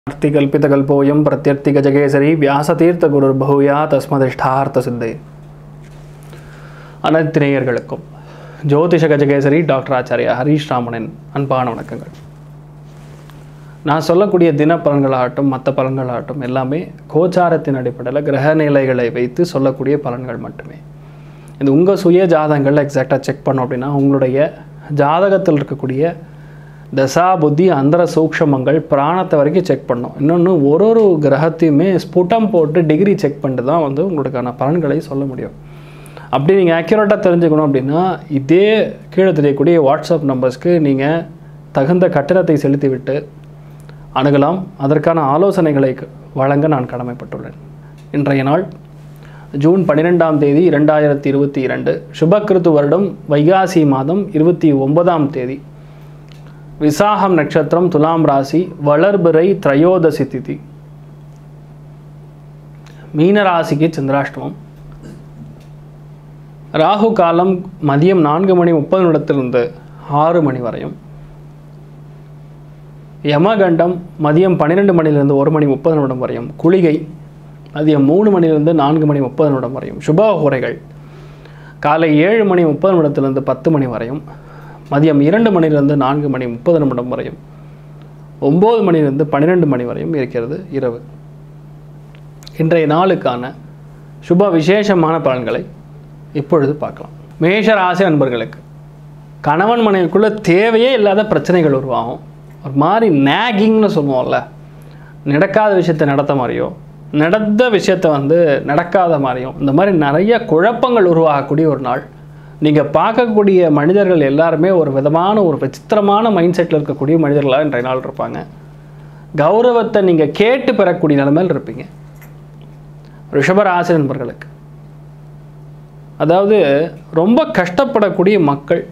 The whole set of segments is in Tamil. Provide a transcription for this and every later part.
अर्तिकल्पितकल्पोऽयं प्रत्यर्तिगजकेसरी व्यासतीर्थगुरुर्भूया तस्मदिष्टार्थ सिद्धे அனைத்து நேயர்களுக்கும் ஜோதிஷ கஜகேசரி டாக்டர் ஆச்சாரியா ஹரீஷ் ராமனின் அன்பான வணக்கங்கள். நான் சொல்லக்கூடிய தின பலன்களாகட்டும் மற்ற பலன்களாகட்டும் எல்லாமே கோச்சாரத்தின் அடிப்படையில் கிரக நிலைகளை வைத்து சொல்லக்கூடிய பலன்கள் மட்டுமே. இது உங்கள் சுய ஜாதகங்கள் எக்ஸாக்டாக செக் பண்ணோம் அப்படின்னா உங்களுடைய ஜாதகத்தில் இருக்கக்கூடிய தசா புத்தி அந்தர சூக்ஷமங்கள் பிராணத்தை வரைக்கும் செக் பண்ணோம். இன்னொன்று ஒரு கிரகத்தையுமே ஸ்புட்டம் போட்டு டிகிரி செக் பண்ணிட்டு தான் உங்களுக்கான பலன்களை சொல்ல முடியும். அப்படி நீங்கள் ஆக்யூரேட்டாக தெரிஞ்சுக்கணும் அப்படின்னா இதே கீழே தெரியக்கூடிய வாட்ஸ்அப் நம்பர்ஸ்க்கு நீங்கள் தகுந்த கட்டணத்தை செலுத்திவிட்டு அணுகலாம். அதற்கான ஆலோசனைகளை வழங்க நான் கடமைப்பட்டுள்ளேன். இன்றைய நாள் ஜூன் 12ஆம் தேதி 2022 சுபக்கிருத்து வருடம் வைகாசி மாதம் 29ஆம் தேதி விசாகம் நட்சத்திரம் துலாம் ராசி வளர்பிறை திரையோதசி திதி மீன ராசிக்கு சந்திராஷ்டமம். ராகு காலம் மதியம் 4:30 6 மணி வரையும், யமகண்டம் மதியம் 12 1:30 வரையும், குளிகை மதியம் 3 4:30 வரையும், சுபஹோரைகள் காலை 7:30 10 மணி வரையும், மதியம் 2 4:30 வரையும், 9 12 வரையும் இருக்கிறது இரவு. இன்றைய நாளுக்கான சுப விசேஷமான பலன்களை இப்பொழுது பார்க்கலாம். மேஷ ராசி நண்பர்களுக்கு கணவன் மனைவிக்குள்ளே தேவையே இல்லாத பிரச்சனைகள் உருவாகும். ஒரு மாதிரி நேகிங்னு சொல்லுவோம்ல, நடக்காத விஷயத்தை நடத்த மாதிரியோ நடந்த விஷயத்தை நடக்காத மாதிரியும் இந்த மாதிரி நிறைய குழப்பங்கள் உருவாகக்கூடிய ஒரு நாள். நீங்கள் பார்க்கக்கூடிய மனிதர்கள் எல்லாருமே ஒரு விதமான ஒரு விசித்திரமான மைண்ட் செட்டில் இருக்கக்கூடிய மனிதர்களாக இன்றைய நாள் இருப்பாங்க. கௌரவத்தை நீங்கள் கேட்டு பெறக்கூடிய நிலைமையில் இருப்பீங்க. ரிஷபராசி நண்பர்களுக்கு அதாவது ரொம்ப கஷ்டப்படக்கூடிய மக்கள்,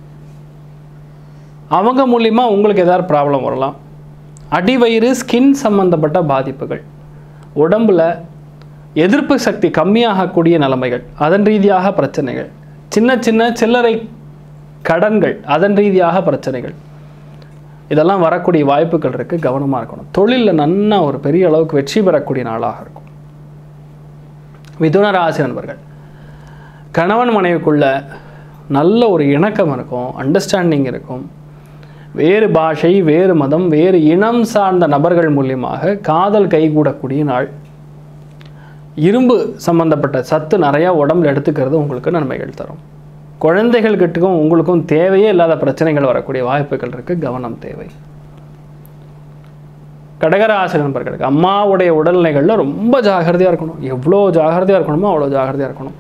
அவங்க மூலிமா உங்களுக்கு ஏதாவது ப்ராப்ளம் வரலாம். அடிவயிறு ஸ்கின் சம்பந்தப்பட்ட பாதிப்புகள், உடம்பில் எதிர்ப்பு சக்தி கம்மியாகக்கூடிய நிலைமைகள், அதன் ரீதியாக பிரச்சனைகள், சின்ன சின்ன சில்லறை கடன்கள், அதன் ரீதியாக பிரச்சனைகள், இதெல்லாம் வரக்கூடிய வாய்ப்புகள் இருக்குது. கவனமாக இருக்கணும். தொழிலில் நன்னா ஒரு பெரிய அளவுக்கு வெற்றி பெறக்கூடிய நாளாக இருக்கும். மிதுன ராசி நண்பர்கள் கணவன் மனைவிக்குள்ள நல்ல ஒரு இணக்கம் இருக்கும், அண்டர்ஸ்டாண்டிங் இருக்கும். வேறு பாஷை, வேறு மதம், வேறு இனம் சார்ந்த நபர்கள் மூலியமாக காதல் கைகூடக்கூடிய நாள். இரும்பு சம்பந்தப்பட்ட சத்து நிறையா உடம்புல எடுத்துக்கிறது உங்களுக்கு நன்மைகள் தரும். குழந்தைகள்கிட்டக்கும் உங்களுக்கும் தேவையே இல்லாத பிரச்சனைகள் வரக்கூடிய வாய்ப்புகள் இருக்குது. கவனம் தேவை. கடகராசி நண்பர்களுக்கு அம்மாவுடைய உடல்நிலைகளில் ரொம்ப ஜாகிரதையாக இருக்கணும். எவ்வளோ ஜாகிரதையாக இருக்கணுமோ அவ்வளோ ஜாகிரதையாக இருக்கணும்.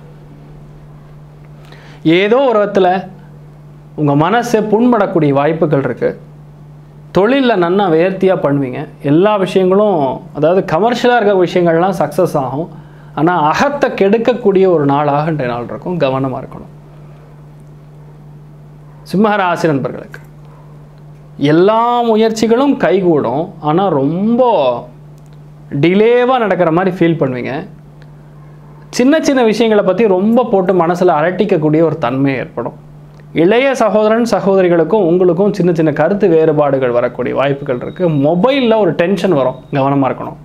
ஏதோ ஒரு விதத்தில் உங்கள் மனசை புண்படக்கூடிய வாய்ப்புகள் இருக்குது. தொழிலில் நன்னா வேர்த்தியாக பண்ணுவீங்க. எல்லா விஷயங்களும் அதாவது கமர்ஷியலாக இருக்க விஷயங்கள்லாம் சக்ஸஸ் ஆகும். ஆனால் அகத்தை கெடுக்கக்கூடிய ஒரு நாளாக இன்றைய நாள் இருக்கும். கவனமாக இருக்கணும். சிம்மராசி நண்பர்களுக்கு எல்லா முயற்சிகளும் கைகூடும். ஆனால் ரொம்ப டிலேவாக நடக்கிற மாதிரி ஃபீல் பண்ணுவீங்க. சின்ன சின்ன விஷயங்களை பற்றி ரொம்ப போட்டு மனசில் அரட்டிக்கக்கூடிய ஒரு தன்மை ஏற்படும். இளைய சகோதரன் சகோதரிகளுக்கும் உங்களுக்கும் சின்ன சின்ன கருத்து வேறுபாடுகள் வரக்கூடிய வாய்ப்புகள் இருக்குது. மொபைலில் ஒரு டென்ஷன் வரும். கவனமாக இருக்கணும்.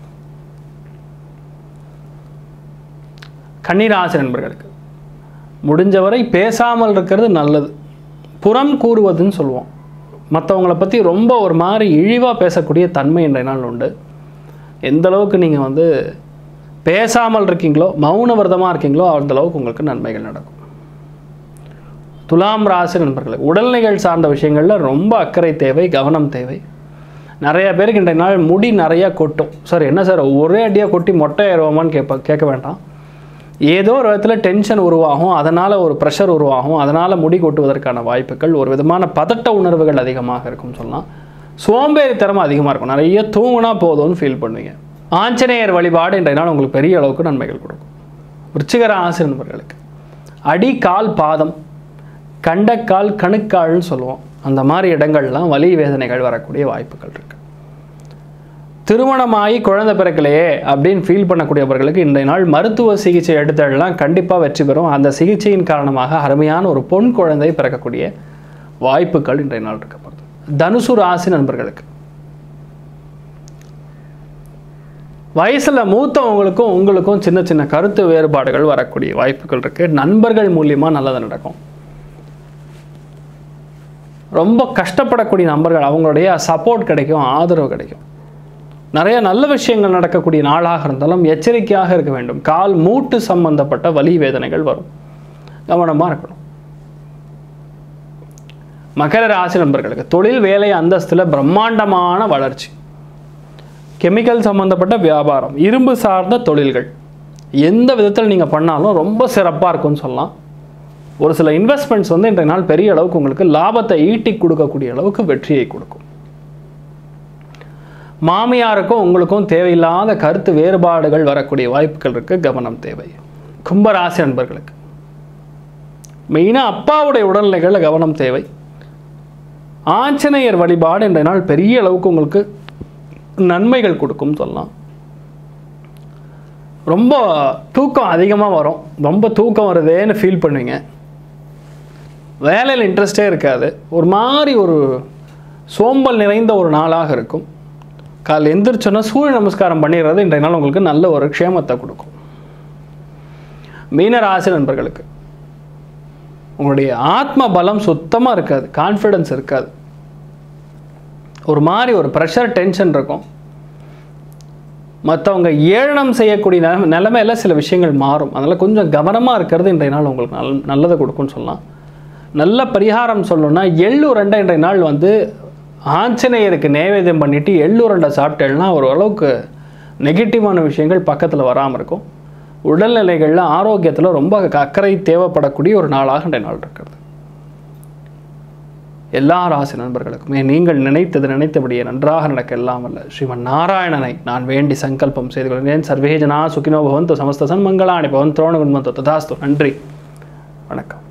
கன்னிராசி நண்பர்களுக்கு முடிஞ்சவரை பேசாமல் இருக்கிறது நல்லது. புறம் கூறுவதுன்னு சொல்லுவோம். மற்றவங்கள பற்றி ரொம்ப ஒரு மாதிரி இழிவாக பேசக்கூடிய தன்மை இன்றைய நாள் உண்டு. எந்த அளவுக்கு நீங்கள் பேசாமல் இருக்கீங்களோ, மௌன விரதமாக இருக்கீங்களோ, அந்த அளவுக்கு உங்களுக்கு நன்மைகள் நடக்கும். துலாம் ராசி நண்பர்களுக்கு உடல்நிலைகள் சார்ந்த விஷயங்களில் ரொம்ப அக்கறை தேவை, கவனம் தேவை. நிறைய பேருக்கு இன்றைய நாள் முடி நிறையா கொட்டும். சார் என்ன சார் ஒரே அடியாக கொட்டி மொட்டை ஏறுவோமான்னு கேட்க வேண்டாம். ஏதோ ஒரு விதத்தில் டென்ஷன் உருவாகும், அதனால் ஒரு ப்ரெஷர் உருவாகும், அதனால் முடி கொட்டுவதற்கான வாய்ப்புகள், ஒரு விதமான பதட்ட உணர்வுகள் அதிகமாக இருக்கும்னு சொல்லலாம். சோம்பேறித்தனம் அதிகமாக இருக்கும். நிறைய தூங்கினா போதும்னு ஃபீல் பண்ணுவீங்க. ஆஞ்சநேயர் வழிபாடு இன்றைய நாள் உங்களுக்கு பெரிய அளவுக்கு நன்மைகள் கொடுக்கும். விருச்சிக ராசி நண்பர்களுக்கு அடி, கால், பாதம், கண்டக்கால், கணுக்கால்னு சொல்லுவோம். அந்த மாதிரி இடங்கள்லாம் வலி வேதனைகள் வரக்கூடிய வாய்ப்புகள் இருக்குது. திருமணமாகி குழந்தை பிறக்கலையே அப்படின்னு ஃபீல் பண்ணக்கூடியவர்களுக்கு இன்றைய நாள் மருத்துவ சிகிச்சை எடுத்தெல்லாம் கண்டிப்பாக வெற்றி பெறும். அந்த சிகிச்சையின் காரணமாக அருமையான ஒரு பொன் குழந்தை பிறக்கக்கூடிய வாய்ப்புகள் இன்றைய நாள் இருக்கப்படுது. தனுசு ராசி நண்பர்களுக்கு வயசில் மூத்தவங்களுக்கும் உங்களுக்கும் சின்ன சின்ன கருத்து வேறுபாடுகள் வரக்கூடிய வாய்ப்புகள் இருக்குது. நண்பர்கள் மூலியமாக நல்லது நடக்கும். ரொம்ப கஷ்டப்படக்கூடிய நண்பர்கள், அவங்களுடைய சப்போர்ட் கிடைக்கும், ஆதரவு கிடைக்கும். நிறைய நல்ல விஷயங்கள் நடக்கக்கூடிய நாளாக இருந்தாலும் எச்சரிக்கையாக இருக்க வேண்டும். கால் மூட்டு சம்பந்தப்பட்ட வலி வேதனைகள் வரும், கவனமாக இருக்கணும். மகர ராசி நண்பர்களுக்கு தொழில் வேலை அந்தஸ்தில் பிரம்மாண்டமான வளர்ச்சி. கெமிக்கல் சம்பந்தப்பட்ட வியாபாரம், இரும்பு சார்ந்த தொழில்கள், எந்த விதத்தில் நீங்கள் பண்ணாலும் ரொம்ப சிறப்பாக இருக்கும்னு சொல்லலாம். ஒரு சில இன்வெஸ்ட்மெண்ட்ஸ் வந்து இன்றைய நாள் பெரிய அளவுக்கு உங்களுக்கு லாபத்தை ஈட்டி கொடுக்கக்கூடிய அளவுக்கு வெற்றியை கொடுக்கும். மாமியாருக்கும் உங்களுக்கும் தேவையில்லாத கருத்து வேறுபாடுகள் வரக்கூடிய வாய்ப்புகள் இருக்குது, கவனம் தேவை. கும்பராசி நண்பர்களுக்கு மெயினாக அப்பாவுடைய உடல்நிலைகளில் கவனம் தேவை. ஆஞ்சநேயர் வழிபாடு இன்றைய நாள் பெரிய அளவுக்கு உங்களுக்கு நன்மைகள் கொடுக்கும் சொல்லலாம். ரொம்ப தூக்கம் அதிகமாக வரும், ரொம்ப தூக்கம் வருதேன்னு ஃபீல் பண்ணுவீங்க. வேலையில் இன்ட்ரெஸ்டே இருக்காது, ஒரு மாதிரி ஒரு சோம்பல் நிறைந்த ஒரு நாளாக இருக்கும். காலையில் எந்திரிச்சோன்னா சூரிய நமஸ்காரம் பண்ணிடுறது இன்றைய நாள் உங்களுக்கு நல்ல ஒரு க்ஷேமத்தை கொடுக்கும். மீன ராசி நண்பர்களுக்கு உங்களுடைய ஆத்ம பலம் சுத்தமாக இருக்காது, கான்ஃபிடன்ஸ் இருக்காது. ஒரு மாதிரி ஒரு ப்ரெஷர், டென்ஷன் இருக்கும். மற்றவங்க ஏளனம் செய்யக்கூடிய நிலைமையில் சில விஷயங்கள் மாறும். அதனால் கொஞ்சம் கவனமாக இருக்கிறது இன்றைய நாள் உங்களுக்கு நல்லதை கொடுக்கும்னு சொல்லலாம். நல்ல பரிகாரம் சொல்லணும்னா எள்ளுருண்டை இன்றைய நாள் வந்து ஆஞ்சநேயருக்கு நைவேத்தியம் பண்ணிவிட்டு எள்ளுருண்டை சாப்பிட்டேன்னா ஓரளவுக்கு நெகட்டிவான விஷயங்கள் பக்கத்தில் வராமல் இருக்கும். உடல்நிலைகளில் ஆரோக்கியத்தில் ரொம்ப அக்கறை தேவைப்படக்கூடிய ஒரு நாளாக இன்றைய நாள் இருக்கிறது. எல்லா ராசி நண்பர்களுக்குமே நீங்கள் நினைத்தபடியே நன்றாக நடக்க எல்லாம் வல்ல ஸ்ரீமன் நாராயணனை நான் வேண்டி சங்கல்பம் செய்து கொள்கிறேன். சர்வே ஜனா சுகினோ பவந்து, சமஸ்த சன்மங்களானி பவந்தோ, ததாஸ்து. நன்றி, வணக்கம்.